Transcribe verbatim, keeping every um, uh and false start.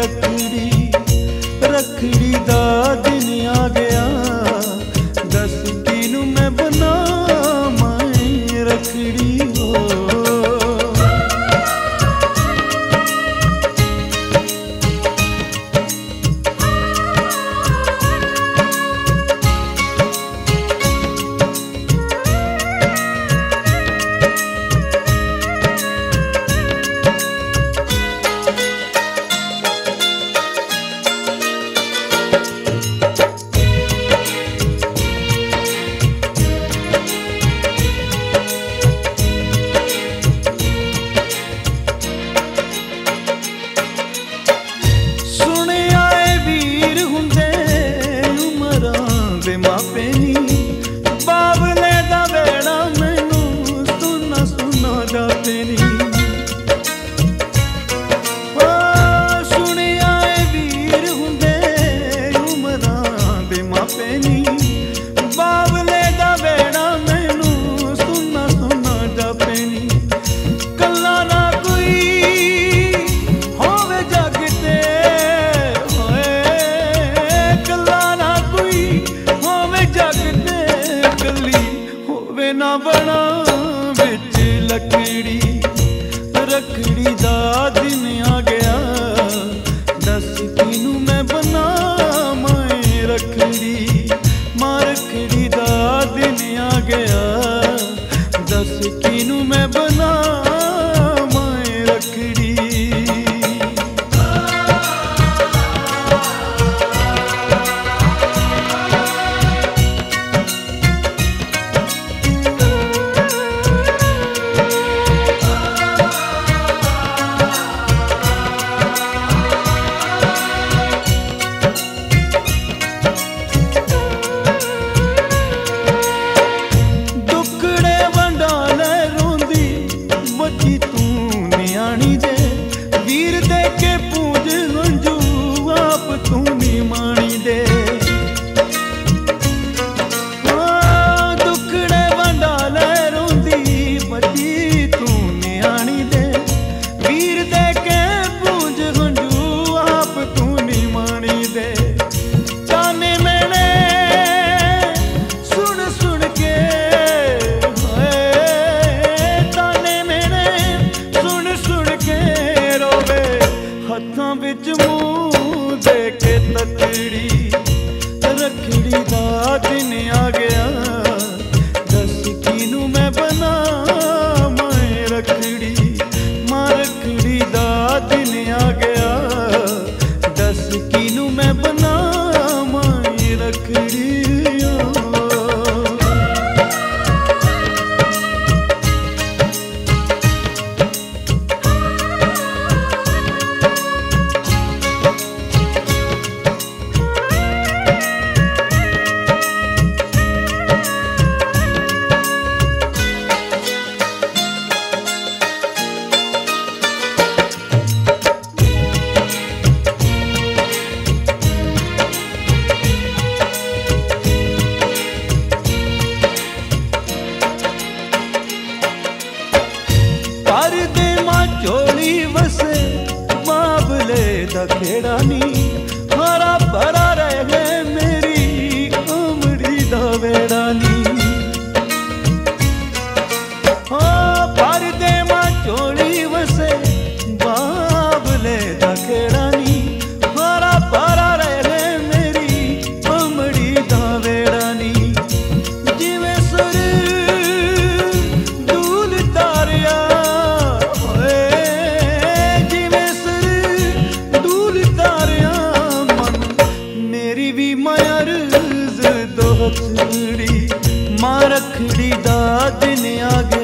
रखड़ी रखड़ी दा दिन आ गया, दस किनू मैं बनावां रखड़ी हो। बावले दा वेड़ा मैनू सुना सुना जाते नी, सुने आए वीर हुंदे उमरां दे मापे नी। बावले दा वेड़ा मैनू सुना सुना जाते नी, कल्ला ना कोई होवे जगते होए, कल्ला ना कोई होवे जगते, होवे ना बना बिच लकड़ी। रखड़ी दा दिन आ गया, दस किनू मैं बनावां रखड़ी। मां रखड़ी दा दिन आ गया, दस किनू मैं बनावां रखड़ी। वीर दे के पूज हंजू आप तू नी माणी दे, दुखड़े वंडाले रोंदी बची तू न्याणी दे। वीर दे के पूज हंजू आप तू नी माणी दे, जाने मैंने सुन सुन के ताने मैंने सुन सुन के हत्थां विच मूंह दे के तकड़ी। रखड़ी दा दिन आ गया, दस किनू मैं बनावां रखड़ी। मां रखड़ी दा दिन आ गया, दस किनू मैं बनावां रखड़ी। चोली वसे बाबले दा खेड़ा नी, हरा भरा रहे मेरी उमड़ी दा वेड़ा नी। हाँ पर दे मां चोली वसे बाबले दा खेड़ा नी, हरा भरा रहे मेरी उमड़ी दा वेड़ा नी। जिवें सुर दूल तारिया मां रखड़ी दा दिन आ गया,